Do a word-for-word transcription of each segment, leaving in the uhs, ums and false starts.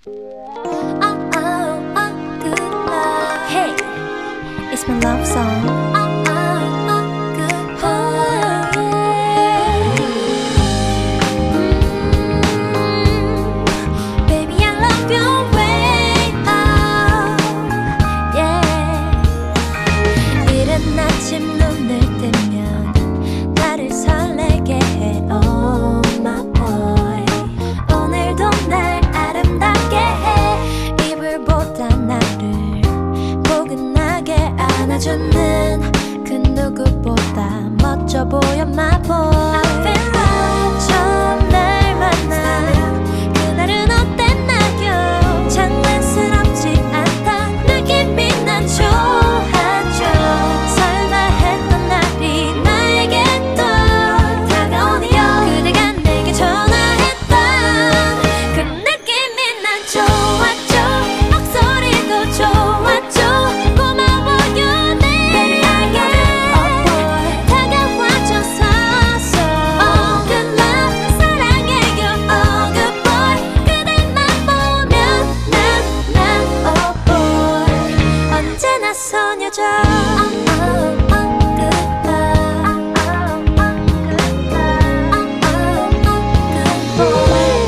Oh, oh, oh, good love. Hey, it's my love song. Oh, oh, oh, good love. Mm, baby, I love your way. Oh, yeah. 이른 아침 눈을 뜨면 나를 설레게 해. Oh, my boy. 오늘도 날 아름답게 해. 이불보다 나를 포근하게 안아주는 그 누구보다 멋져 보여 my boy. I feel love. 처음 날 만나 그날은 어땠나요? 장난스럽지 않다 느낌이 난 좋았죠. 설마 했던 날이 나에게 또 다가오네요. 그대가 내게 전화했던 그 느낌이 난 좋았죠. 목소리도 좋았죠. 고마워요 내 Baby I get it. Oh boy. 다가와줘서 Oh good love. 사랑해요 Oh good boy. 그대만 보면 난, 난 Oh boy. 언제나 소녀죠. Oh, oh, oh, good love. Oh, oh, oh, good love. Oh, oh, oh, good boy.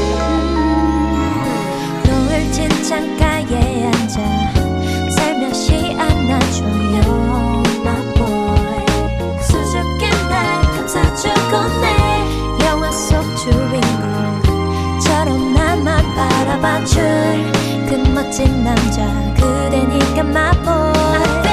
음, 노을진 창가에 앉아 살며시 안아줘요 my boy. 수줍게 날 감싸주고 내 영화 속 주인공처럼 나만 바라봐줄 그 멋진 남자 그대니까 my boy.